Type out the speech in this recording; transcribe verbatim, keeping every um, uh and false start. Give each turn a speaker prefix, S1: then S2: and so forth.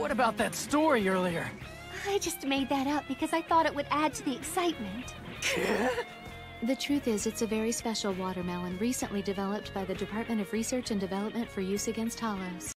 S1: What about that story earlier?
S2: I just made that up because I thought it would add to the excitement.
S3: The truth is, it's a very special watermelon recently developed by the Department of Research and Development for use against hollows.